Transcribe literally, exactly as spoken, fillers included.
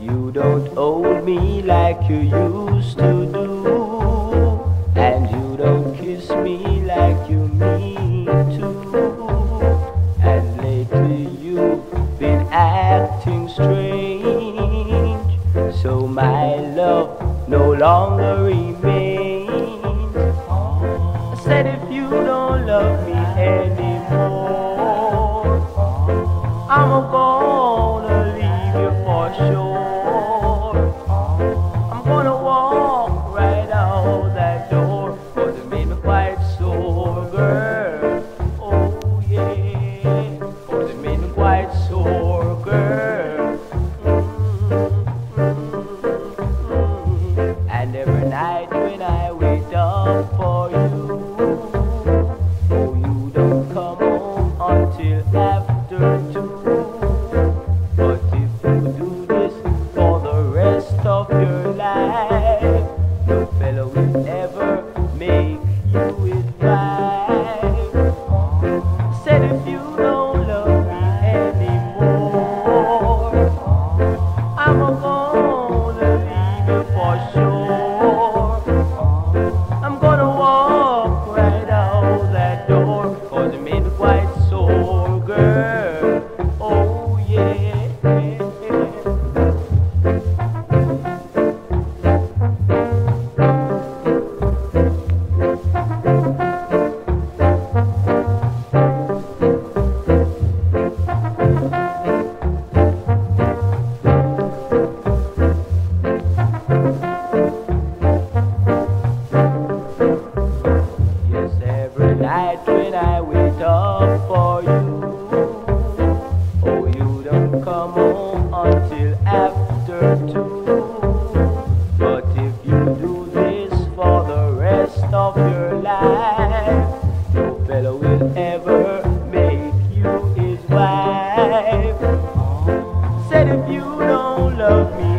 You don't hold me like you used to do, and you don't kiss me like you mean to. And lately you've been acting strange, so my love no longer remains. I said if you don't love me anymore, I'm gonna leave you for sure. I'm gonna walk right out that door, 'cause it made me quite sore, girl. Oh yeah, 'cause it made me quite sore, girl. Mm-hmm. And every night when I wait up for you, oh, you don't come home until after two. But if you do this for the rest of your life, no fellow will ever make you his wife. Said if you don't love me anymore, I'm gonna leave you for sure. I'm gonna walk right out that door, 'cause it made me quite sore, girl. Oh yeah. Yes, every night when I wait up for you, oh, you don't come home until after two. But if you do this for the rest of your life, no fellow will ever make you his wife. Said if you don't love me